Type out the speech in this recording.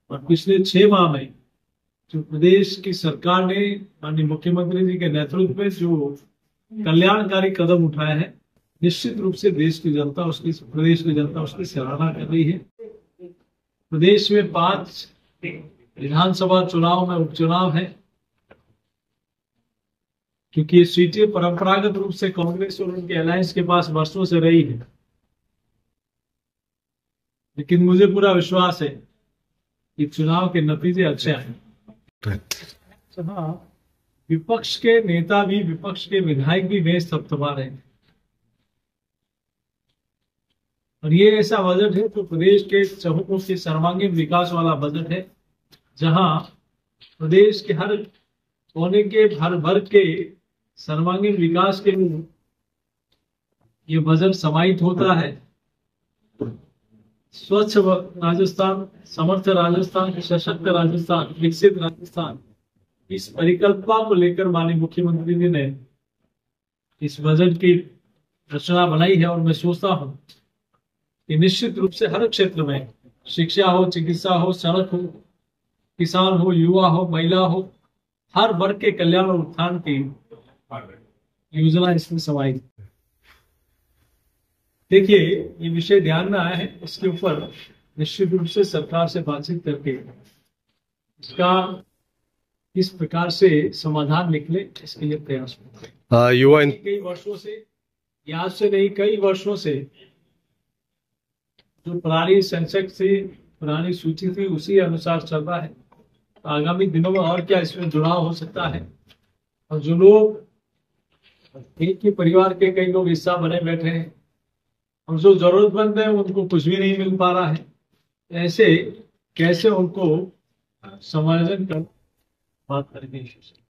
और पिछले 6 माह में जो प्रदेश की सरकार ने माननीय मुख्यमंत्री जी के नेतृत्व में जो कल्याणकारी कदम उठाए हैं, निश्चित रूप से देश की जनता उसकी, प्रदेश की जनता उसकी सराहना कर रही है। प्रदेश में 5 विधानसभा चुनाव में उपचुनाव है, क्योंकि ये सीटें परंपरागत रूप से कांग्रेस और उनके अलायंस के पास वर्षों से रही है। लेकिन मुझे पूरा विश्वास है कि चुनाव के नतीजे अच्छे आए। हाँ, विपक्ष के नेता भी, विपक्ष के विधायक भी बेस थपथपा रहे हैं। और ये ऐसा बजट है जो प्रदेश के चहुमुख के सर्वांगीण विकास वाला बजट है, जहां प्रदेश के हर कोने के, हर वर्ग के सर्वांगीण विकास के लिए ये बजट समाहित होता है। स्वच्छ राजस्थान, समर्थ राजस्थान, सशक्त राजस्थान, विकसित राजस्थान, इस परिकल्पना को लेकर माननीय मुख्यमंत्री जी ने इस बजट की रचना बनाई है। और मैं सोचता हूं कि निश्चित रूप से हर क्षेत्र में, शिक्षा हो, चिकित्सा हो, सड़क हो, किसान हो, युवा हो, महिला हो, हर वर्ग के कल्याण और उत्थान की योजना इसमें समाहित है। देखिए, ये विषय ध्यान में आया है, इसके ऊपर निश्चित रूप से सरकार से बातचीत करके इसका किस प्रकार से समाधान निकले, इसके लिए प्रयास होगा। युवा कई वर्षों से, आज से नहीं, कई वर्षों से जो पुरानी सेंसेक्स थी, पुरानी सूची थी, उसी अनुसार चल रहा है। आगामी दिनों में और क्या इसमें जुड़ाव हो सकता है। और जो लोग, एक ही परिवार के कई लोग हिस्सा बने बैठे हैं, और जो जरूरतमंद है उनको कुछ भी नहीं मिल पा रहा है, ऐसे कैसे उनको समायोजन कर बात करेंगे।